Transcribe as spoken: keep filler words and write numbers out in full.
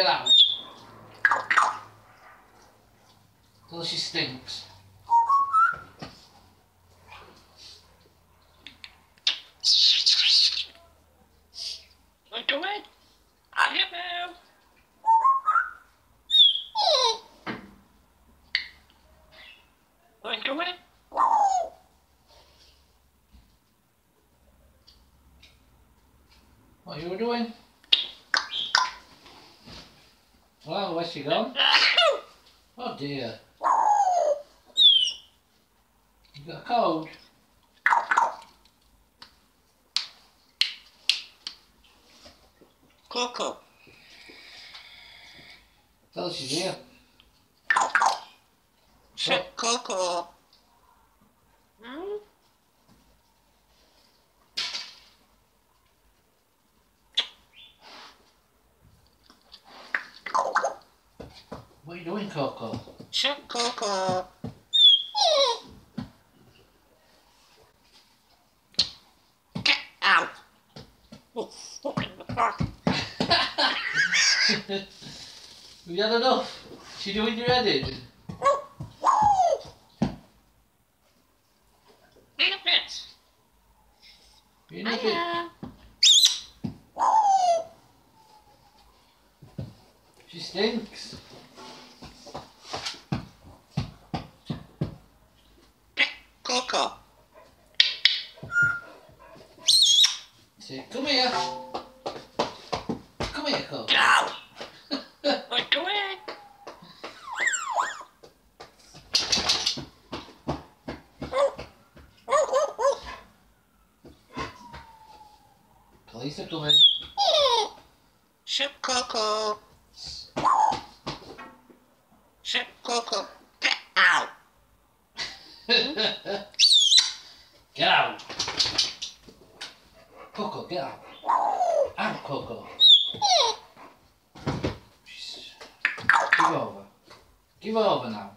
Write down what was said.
Get out. Tell her she stinks. Don't do it. I am. Don't do it. What you were doing? Well, where's she gone? Oh dear. You got a cold? Coco. Tell her she's here. Shit, Coco. Hmm? What are you doing, Coco? Shit, Coco. Get out. Oh, fucking the fuck. We had enough. She doing your head in? In a bit. In a bit. She stinks. Coco. Say, come here. Come here, Coco. Get out. What do it? Police are coming. Ship Coco. Ship Coco. Get out. Get out. Coco, get out. Out, Coco. Give over. Give over now.